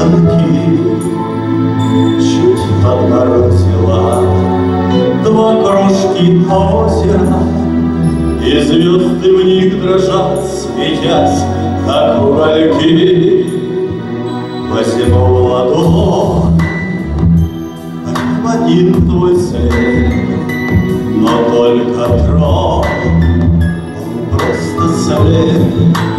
замки чуть подморозила, два кружки озера, и звезды в них дрожат, светясь, как угольки. Возьму в ладонь один твой след, но только тронь, он просто след.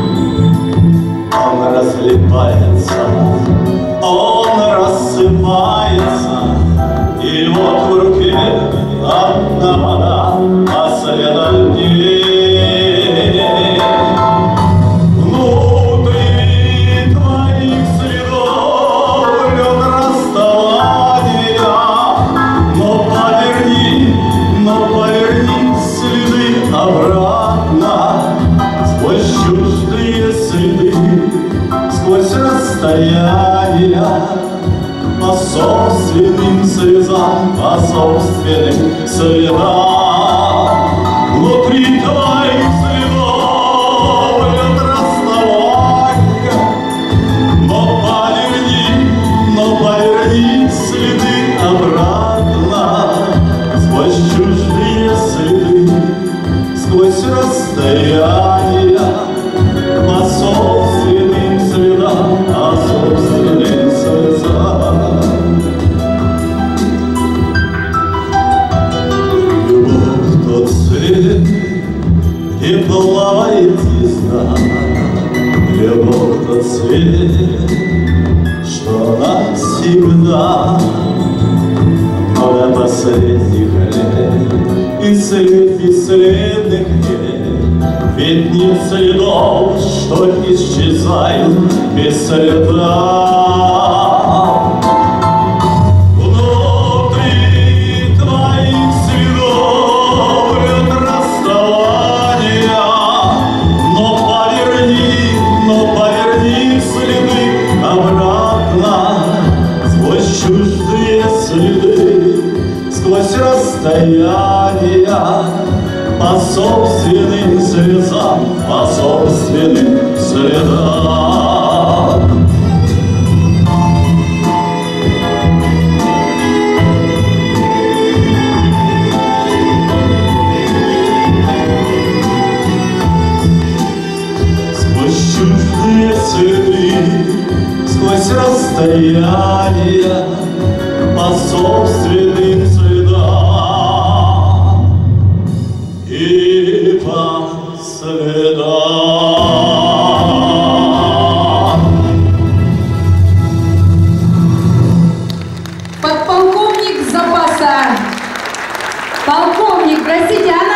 Он разлипается, он рассыпается, и вот в руке одна вода, а следом дней. Внутри твоих следов лед расставания, но поверни следы обратно, сквозь чуждые следы, сквозь расстояния, по собственным слезам, по собственным следам. Внутри твоих следов лед расставания, но поверни следы обратно, сквозь чуждые следы, сквозь расстояния, по собственным следам, по собственным слезам. Любовь тот свет, где плавает звезда, любовь тот свет, что навсегда. Но до последних лет и след бесследных нет, ведь нет следов, что исчезают без следа. Внутри твоих следов лед расставания, но поверни следы обратно, сквозь чуждые следы, сквозь расстояния, по собственным слезам, по собственным следам. Сквозь чуждые следы, сквозь расстояния, по собственным следам. И по следам. Подполковник запаса. Полковник, простите, она